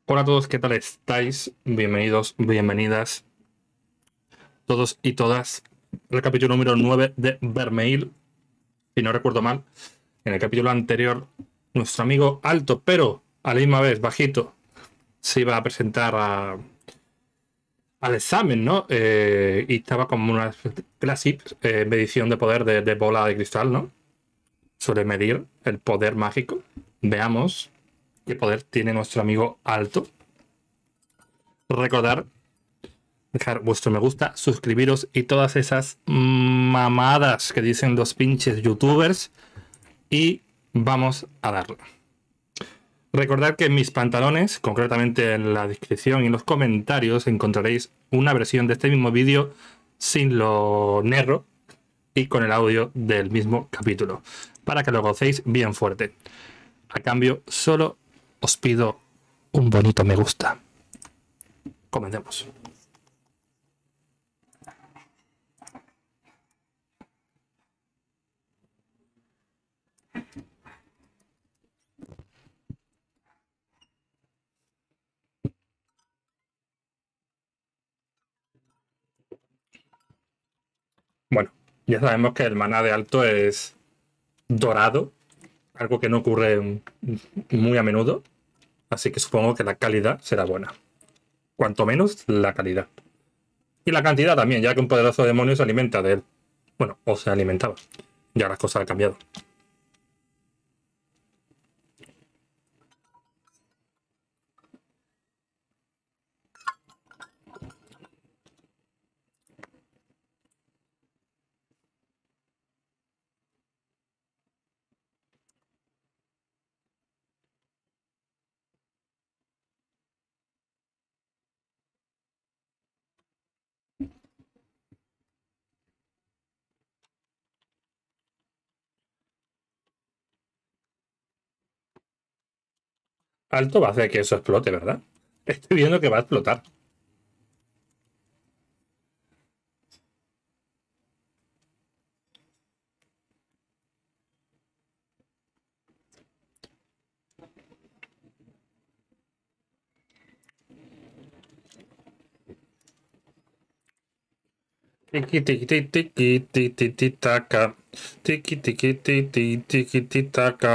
Hola a todos, ¿qué tal estáis? Bienvenidos, bienvenidas, todos y todas, al capítulo número 9 de Vermeil. Si no recuerdo mal, en el capítulo anterior, nuestro amigo alto, pero a la misma vez bajito, se iba a presentar al examen, ¿no? Y estaba como una clase medición de poder de bola de cristal, ¿no? Sobre medir el poder mágico. Veamos qué poder tiene nuestro amigo alto. Recordar dejar vuestro me gusta, suscribiros y todas esas mamadas que dicen los pinches youtubers. Y vamos a darle. Recordad que en mis pantalones, concretamente en la descripción y en los comentarios, encontraréis una versión de este mismo vídeo sin lo negro y con el audio del mismo capítulo, para que lo gocéis bien fuerte. A cambio, solo os pido un bonito me gusta. Comencemos. Bueno, ya sabemos que el maná de alto es dorado, algo que no ocurre muy a menudo, así que supongo que la calidad será buena. Cuanto menos la calidad. Y la cantidad también, ya que un poderoso demonio se alimenta de él. Bueno, o se alimentaba. Ya las cosas han cambiado. Alto va a hacer que eso explote, ¿verdad? Estoy viendo que va a explotar. Tiki tiki tiki tiki tiki tiki taka. Tiki tiki tiki tiki tiki taka.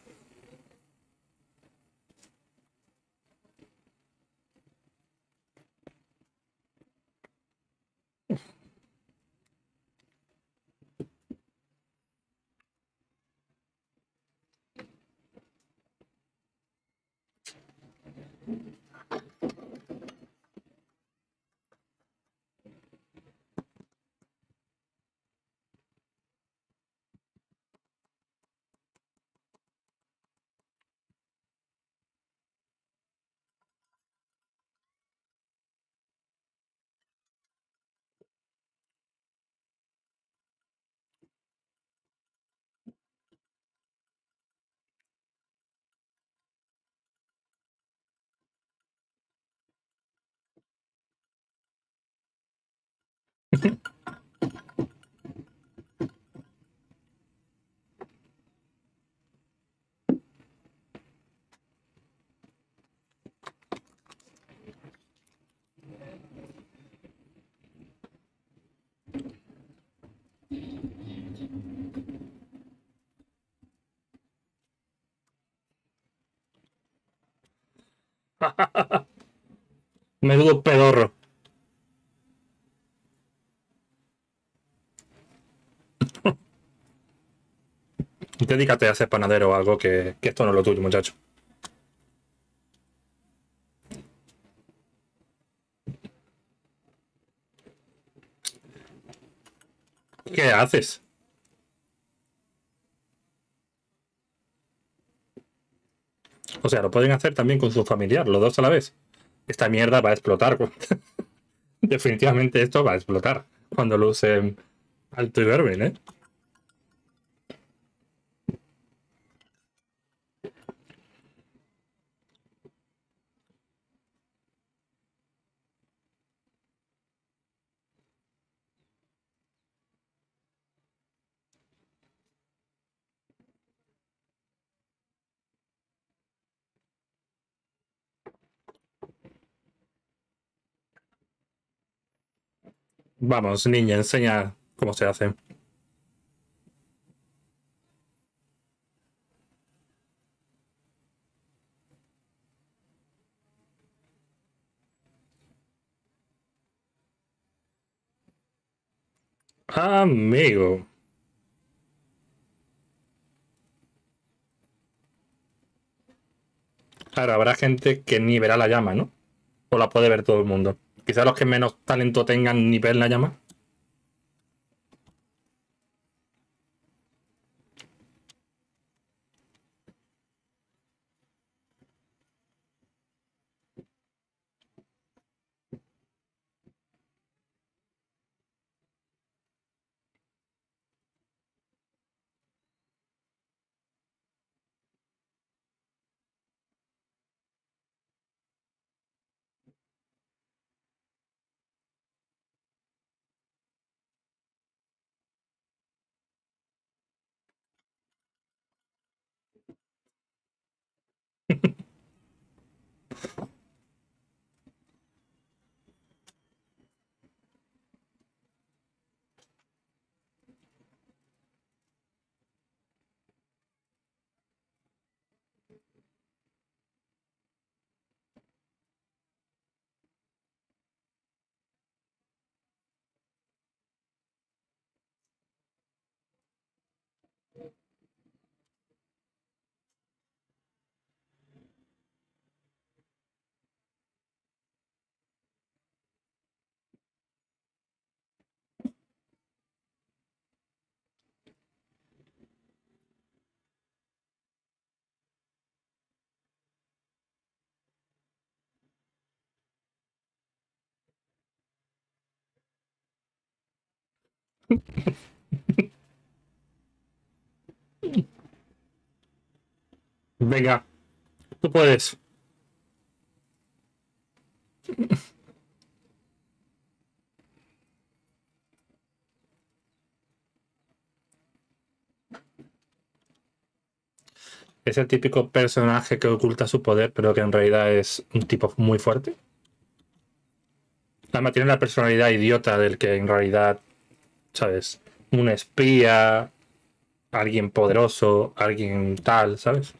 Menudo pedorro. Dedícate a ser panadero o algo que esto no es lo tuyo, muchacho. ¿Qué haces? O sea, lo pueden hacer también con su familiar, los dos a la vez. Esta mierda va a explotar. Definitivamente esto va a explotar cuando lo usen alto y verben, ¿eh? Vamos, niña, enseña cómo se hace. Amigo. Claro, habrá gente que ni verá la llama, ¿no? O la puede ver todo el mundo. Quizá los que menos talento tengan ni ven la llama. Venga, tú puedes. Es el típico personaje que oculta su poder, pero que en realidad es un tipo muy fuerte. Además, tiene la personalidad idiota del que en realidad, ¿sabes? Un espía, alguien poderoso, alguien tal, ¿sabes?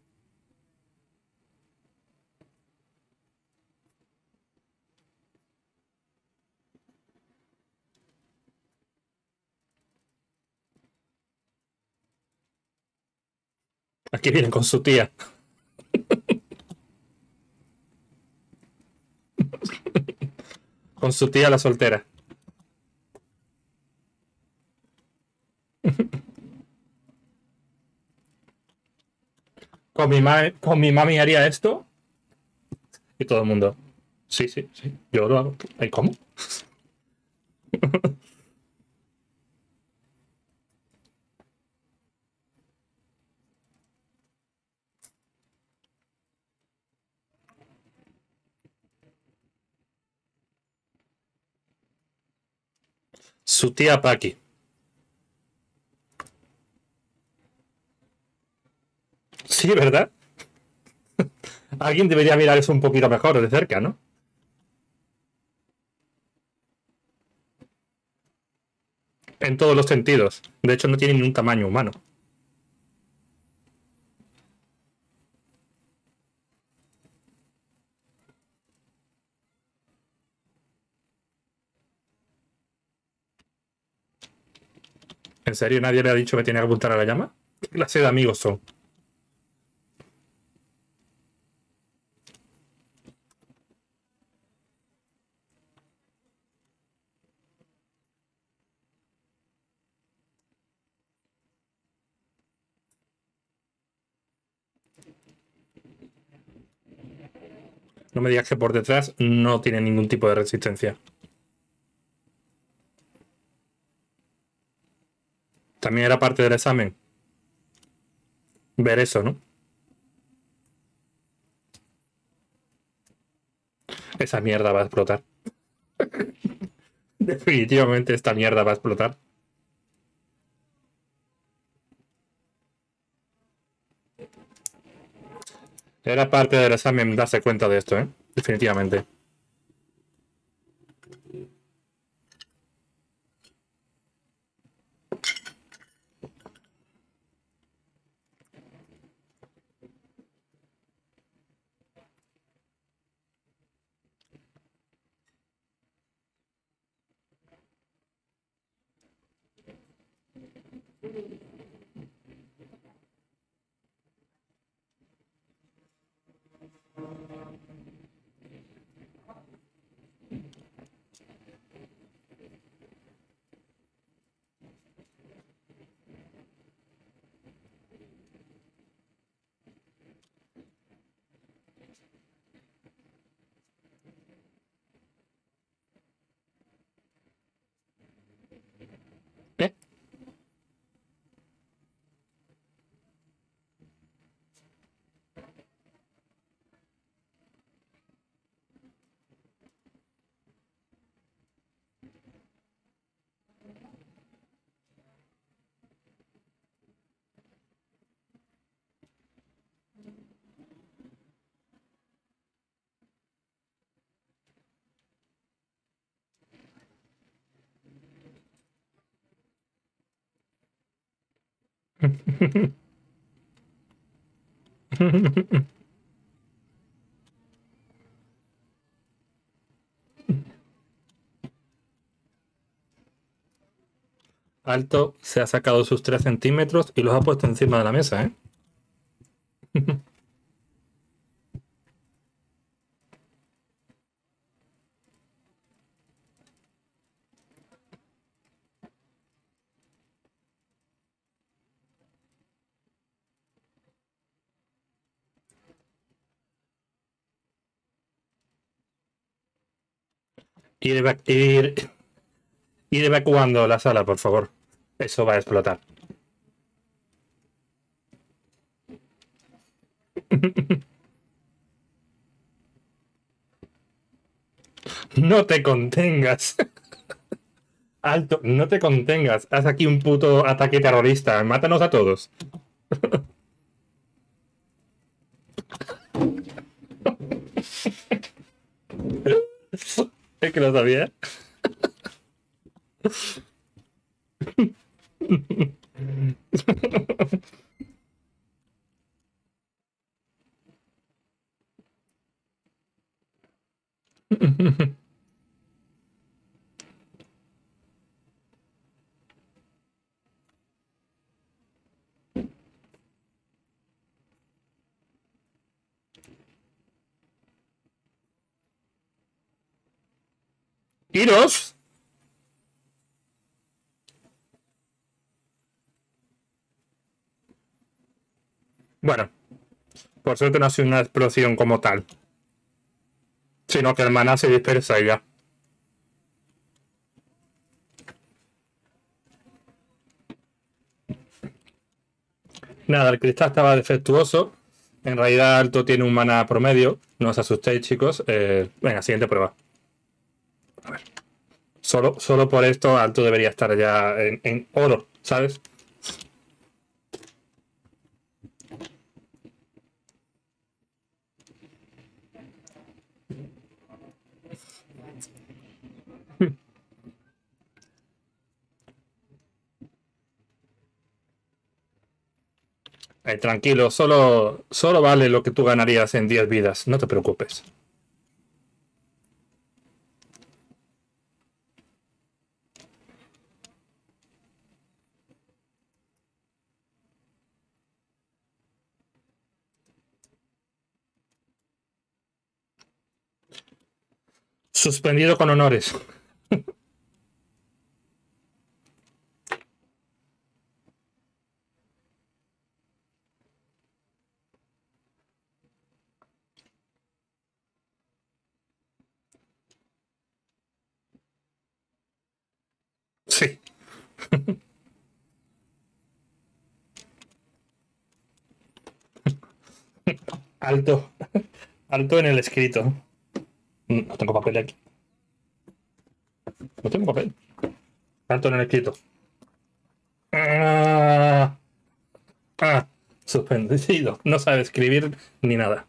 Aquí vienen con su tía. Con su tía la soltera. Con mi mami haría esto. Y todo el mundo. Sí, sí, sí. Yo lo hago. ¿Y cómo? Su tía Paki. Sí, ¿verdad? Alguien debería mirar eso un poquito mejor de cerca, ¿no? En todos los sentidos. De hecho, no tiene ni un tamaño humano. ¿En serio nadie le ha dicho que tiene que apuntar a la llama? ¿Qué clase de amigos son? No me digas que por detrás no tiene ningún tipo de resistencia. También era parte del examen. Ver eso, ¿no? Esa mierda va a explotar. Definitivamente esta mierda va a explotar. Era parte del examen darse cuenta de esto, ¿eh? Definitivamente. Alto se ha sacado sus 3 centímetros y los ha puesto encima de la mesa, ¿eh? Ir evacuando la sala, por favor. Eso va a explotar. No te contengas. Alto, no te contengas. Haz aquí un puto ataque terrorista. Mátanos a todos. Es que lo sabía. ¡Iros! Bueno, por suerte no ha sido una explosión como tal, sino que el maná se dispersa y ya. Nada, el cristal estaba defectuoso. En realidad, Alto tiene un maná promedio. No os asustéis, chicos. Venga, siguiente prueba. A ver. Solo por esto, Alto debería estar ya en oro, ¿sabes? Tranquilo, solo vale lo que tú ganarías en 10 vidas. No te preocupes. Suspendido con honores. Sí. Alto. Alto en el escrito. No tengo papel aquí. No tengo papel. Alto en el escrito. Ah, suspendido. No sabe escribir ni nada.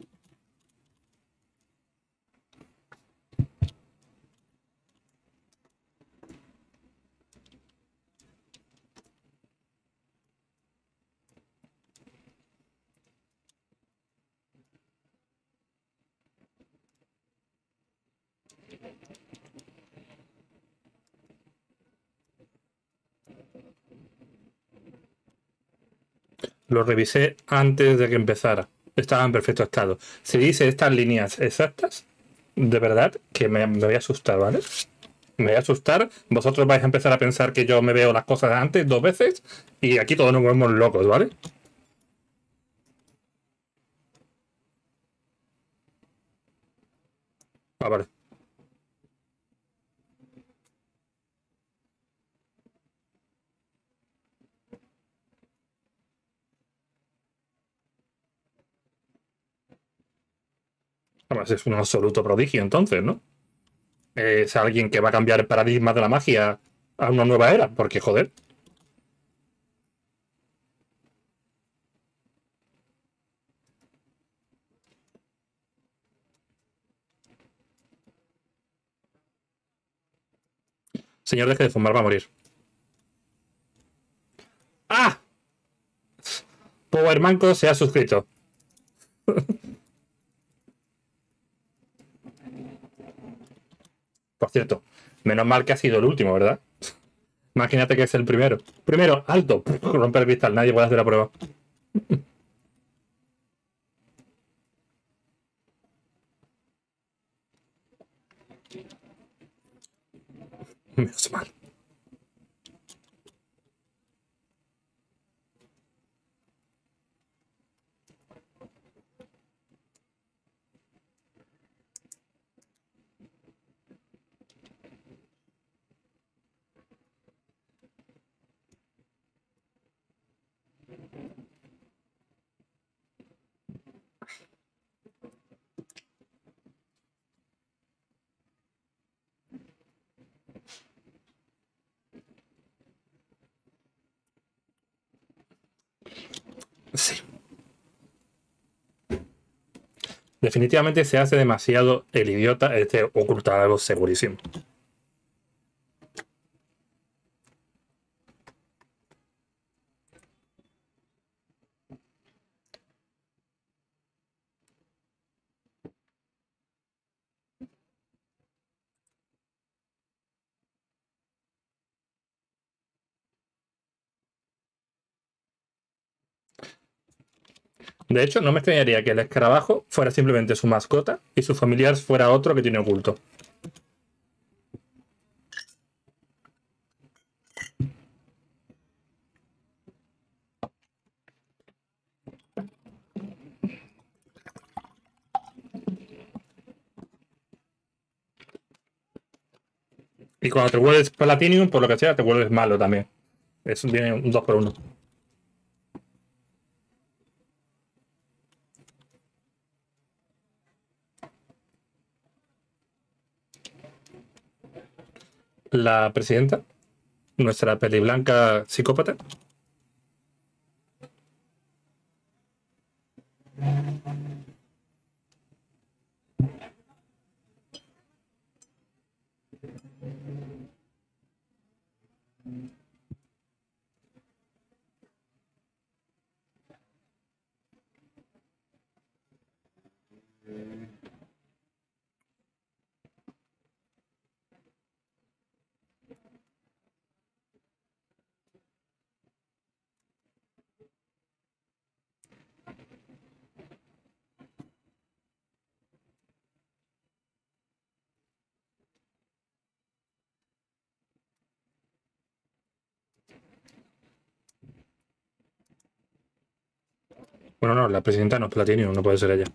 Lo revisé antes de que empezara. Estaba en perfecto estado. Si dice estas líneas exactas, de verdad que me voy a asustar, ¿vale? Me voy a asustar. Vosotros vais a empezar a pensar que yo me veo las cosas antes 2 veces y aquí todos nos volvemos locos, ¿vale? Ah, vale. Además, es un absoluto prodigio entonces, ¿no? Es alguien que va a cambiar el paradigma de la magia a una nueva era, porque joder. Señor, deje de fumar, va a morir. ¡Ah! Power Manco se ha suscrito. Por cierto, menos mal que ha sido el último, ¿verdad? Imagínate que es el primero. Primero, alto. Romper el cristal. Nadie puede hacer la prueba. Menos mal. Sí. Definitivamente se hace demasiado el idiota. Este oculta algo segurísimo. De hecho, no me extrañaría que el escarabajo fuera simplemente su mascota y su familiar fuera otro que tiene oculto. Y cuando te vuelves Platinum, por lo que sea, te vuelves malo también. Eso tiene un 2 por 1. La presidenta, nuestra peli blanca psicópata. Bueno, no, la presidenta no es Platinum, no puede ser ella.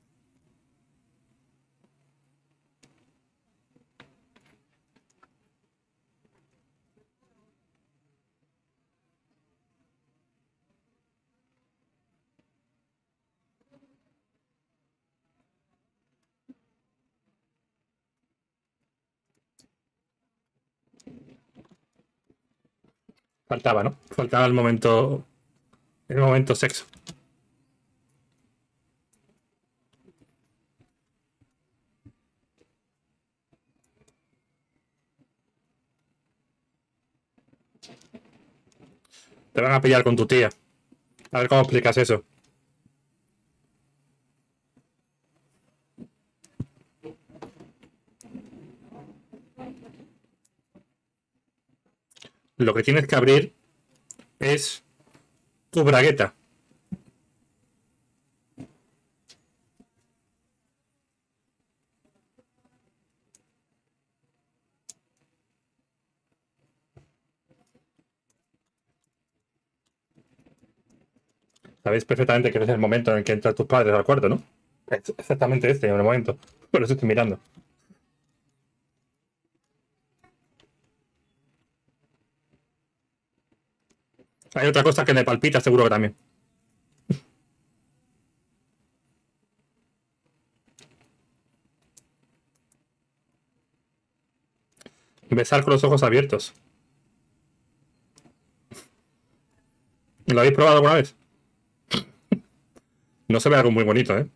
Faltaba, ¿no? Faltaba el momento sexo. Te van a pillar con tu tía. A ver cómo explicas eso. Lo que tienes que abrir es tu bragueta. Sabéis perfectamente que es el momento en el que entran tus padres al cuarto, ¿no? Es exactamente este, el momento. Por eso estoy mirando. Hay otra cosa que me palpita, seguro que también. Besar con los ojos abiertos. ¿Lo habéis probado alguna vez? No se ve algo muy bonito, ¿eh?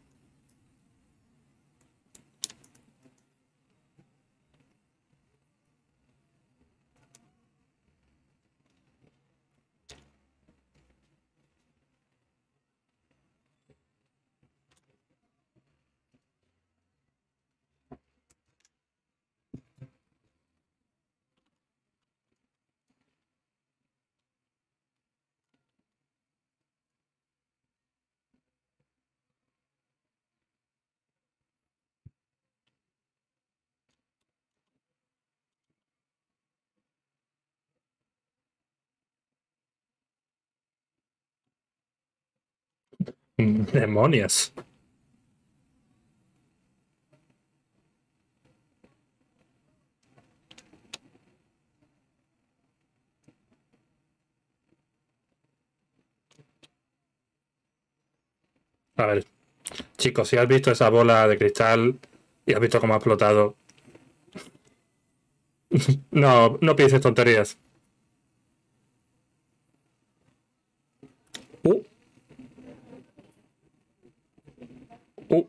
Demonios. A ver, chicos, si has visto esa bola de cristal y has visto cómo ha explotado, no pienses tonterías. Uh, uh,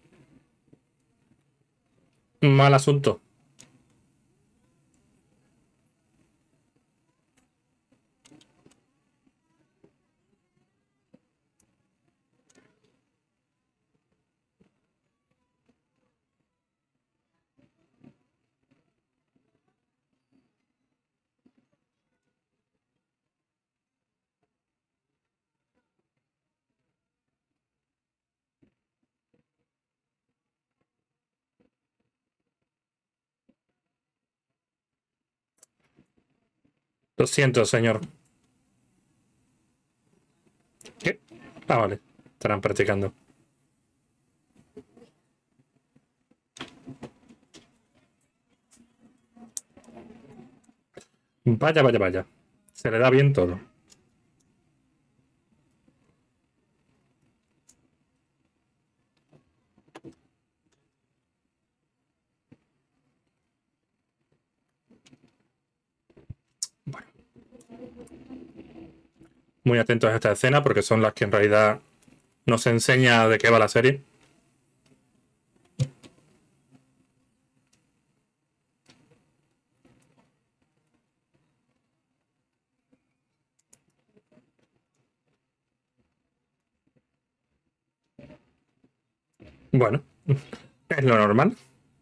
mal asunto. Lo siento, señor. ¿Qué? Ah, vale. Estarán practicando. Vaya, vaya, vaya. Se le da bien todo. Bueno, muy atentos a esta escena porque son las que en realidad nos enseña de qué va la serie. Bueno, es lo normal.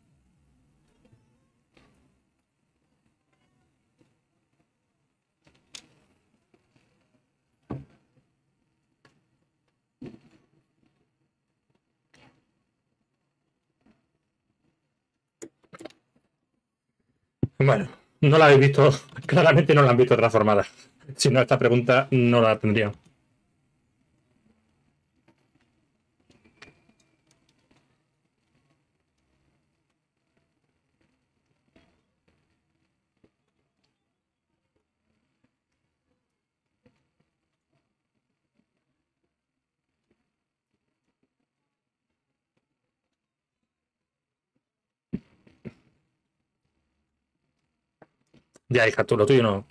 Bueno, no la habéis visto, claramente no la han visto transformada. Si no, esta pregunta no la tendría. Ya, hija, tú lo tuyo no.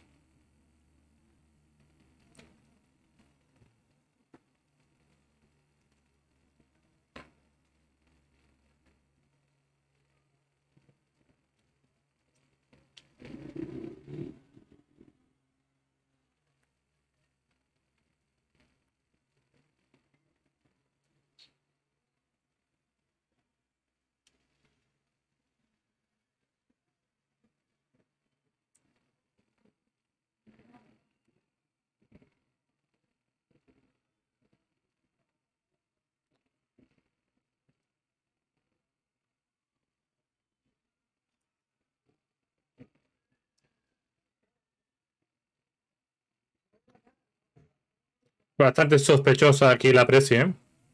Bastante sospechosa aquí la presi, ¿eh?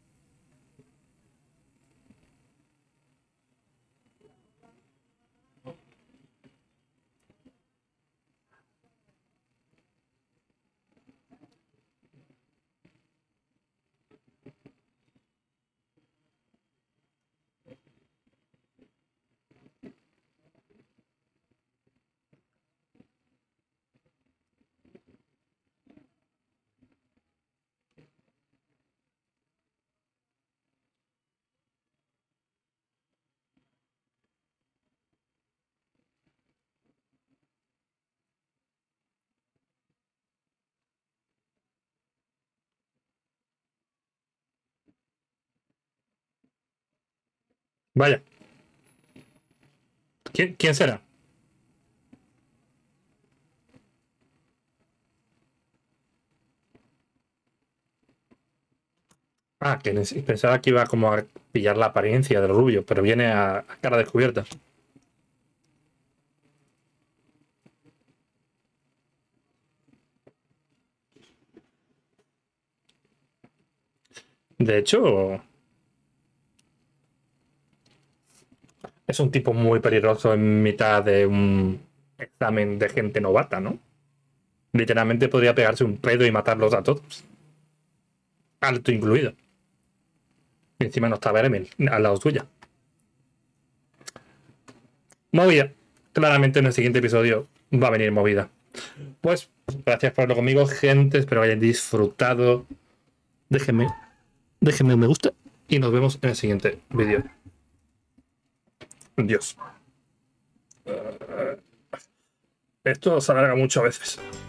Vaya. ¿Quién será? Ah, que pensaba que iba como a pillar la apariencia del rubio, pero viene a cara descubierta. De hecho, es un tipo muy peligroso en mitad de un examen de gente novata, ¿no? Literalmente podría pegarse un pedo y matarlos a todos. Alto incluido. Y encima no está Beremil al lado suya. Movida. Claramente en el siguiente episodio va a venir movida. Pues, gracias por verlo conmigo, gente. Espero que hayan disfrutado. Déjenme un me gusta y nos vemos en el siguiente vídeo. Dios. Esto se alarga mucho a veces.